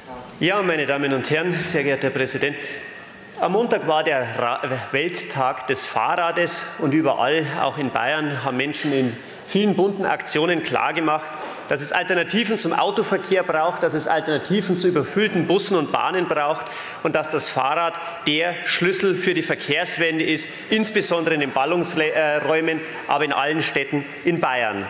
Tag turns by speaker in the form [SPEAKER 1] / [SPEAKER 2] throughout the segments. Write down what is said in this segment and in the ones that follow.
[SPEAKER 1] Ja, meine Damen und Herren, sehr geehrter Herr Präsident, am Montag war der Welttag des Fahrrades und überall, auch in Bayern, haben Menschen in vielen bunten Aktionen klargemacht, dass es Alternativen zum Autoverkehr braucht, dass es Alternativen zu überfüllten Bussen und Bahnen braucht und dass das Fahrrad der Schlüssel für die Verkehrswende ist, insbesondere in den Ballungsräumen, aber in allen Städten in Bayern.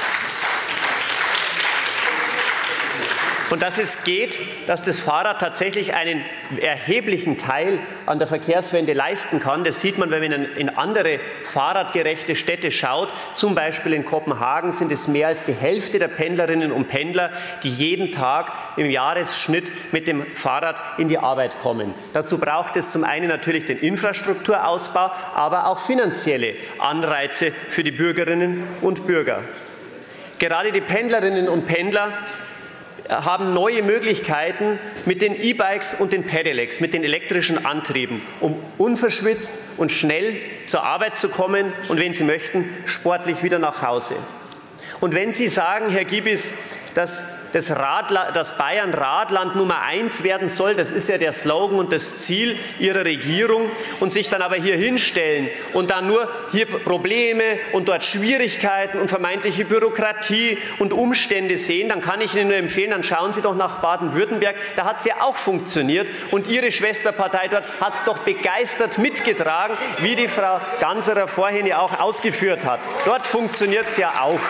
[SPEAKER 1] Und dass es geht, dass das Fahrrad tatsächlich einen erheblichen Teil an der Verkehrswende leisten kann. Das sieht man, wenn man in andere fahrradgerechte Städte schaut. Zum Beispiel in Kopenhagen sind es mehr als die Hälfte der Pendlerinnen und Pendler, die jeden Tag im Jahresschnitt mit dem Fahrrad in die Arbeit kommen. Dazu braucht es zum einen natürlich den Infrastrukturausbau, aber auch finanzielle Anreize für die Bürgerinnen und Bürger. Gerade die Pendlerinnen und Pendler haben neue Möglichkeiten mit den E-Bikes und den Pedelecs, mit den elektrischen Antrieben, um unverschwitzt und schnell zur Arbeit zu kommen und, wenn Sie möchten, sportlich wieder nach Hause. Und wenn Sie sagen, Herr Giebis, dass Bayern Radland Nummer 1 werden soll, das ist ja der Slogan und das Ziel Ihrer Regierung, und sich dann aber hier hinstellen und dann nur hier Probleme und dort Schwierigkeiten und vermeintliche Bürokratie und Umstände sehen, dann kann ich Ihnen nur empfehlen, dann schauen Sie doch nach Baden-Württemberg, da hat es ja auch funktioniert und Ihre Schwesterpartei dort hat es doch begeistert mitgetragen, wie die Frau Ganserer vorhin ja auch ausgeführt hat. Dort funktioniert es ja auch.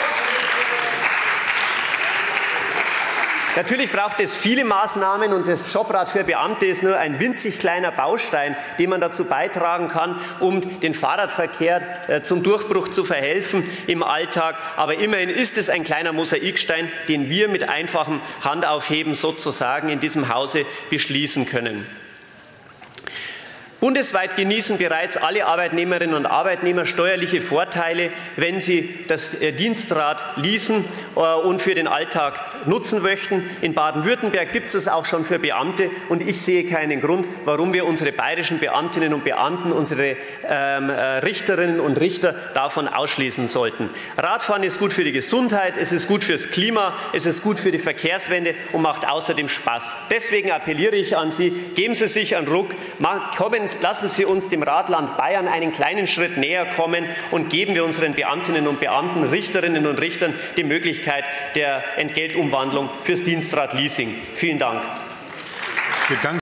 [SPEAKER 1] Natürlich braucht es viele Maßnahmen und das Jobrad für Beamte ist nur ein winzig kleiner Baustein, den man dazu beitragen kann, um den Fahrradverkehr zum Durchbruch zu verhelfen im Alltag. Aber immerhin ist es ein kleiner Mosaikstein, den wir mit einfachem Handaufheben sozusagen in diesem Hause beschließen können. Bundesweit genießen bereits alle Arbeitnehmerinnen und Arbeitnehmer steuerliche Vorteile, wenn sie das Dienstrad leasen und für den Alltag nutzen möchten. In Baden-Württemberg gibt es das auch schon für Beamte und ich sehe keinen Grund, warum wir unsere bayerischen Beamtinnen und Beamten, unsere Richterinnen und Richter davon ausschließen sollten. Radfahren ist gut für die Gesundheit, es ist gut fürs Klima, es ist gut für die Verkehrswende und macht außerdem Spaß. Deswegen appelliere ich an Sie, geben Sie sich einen Ruck, lassen Sie uns dem Radland Bayern einen kleinen Schritt näher kommen und geben wir unseren Beamtinnen und Beamten, Richterinnen und Richtern die Möglichkeit der Entgeltumwandlung fürs Dienstradleasing. Vielen Dank.